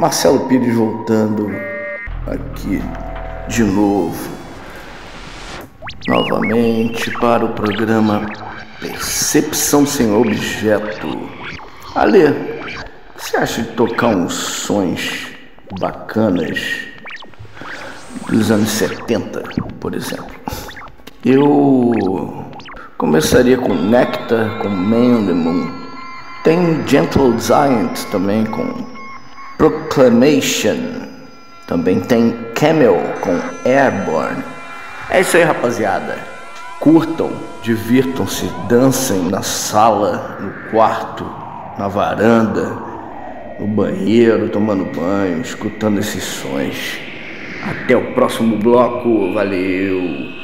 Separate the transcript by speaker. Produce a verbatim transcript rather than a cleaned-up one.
Speaker 1: Marcelo Pires voltando aqui de novo, novamente para o programa Percepção Sem Objeto. Ale, o que você acha de tocar uns sons bacanas dos anos setenta, por exemplo? Eu começaria com Nectar, com Man on the Moon. Tem Gentle Giant também com Proclamation. Também tem Camel com Airborne. É isso aí, rapaziada. Curtam, divirtam-se, dancem na sala, no quarto, na varanda, no banheiro, tomando banho, escutando esses sons. Até o próximo bloco. Valeu!